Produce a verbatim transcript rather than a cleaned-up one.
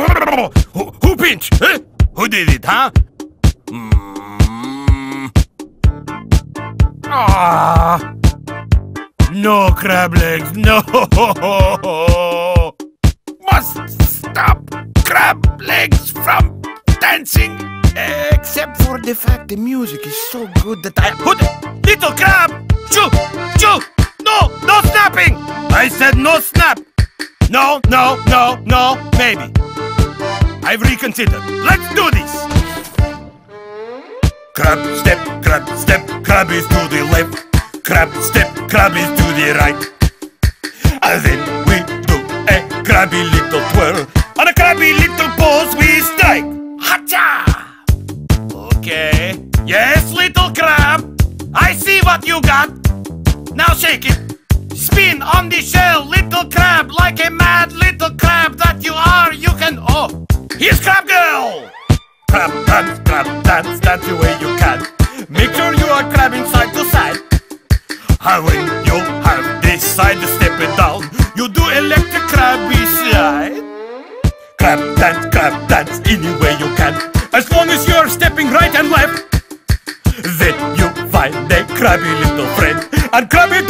Who, who pinch? Huh? Who did it, huh? Mm. Ah. No, crab legs, no! Must stop crab legs from dancing! Except for the fact the music is so good that I... Who the... Little crab! Choo! Choo! No! No snapping! I said no snap! No, no, no, no, maybe. I've reconsidered. Let's do this! Crab step, crab step, crab is to the left. Crab step, crab is to the right. And then we do a crabby little twirl. On a crabby little pose we strike. Hacha! Okay. Yes, little crab. I see what you got. Now shake it. Spin on the shell, little crab. Like a mad little crab that you are. You can... Oh, here's Crab Girl. Crab dance, crab dance. That's the way you can. Make sure you are crabbing side to side. And when you have decided to step it down, you do electric crabby slide. Crab dance, crab dance, any way you can. As long as you're stepping right and left, then you find a crabby little friend and crab it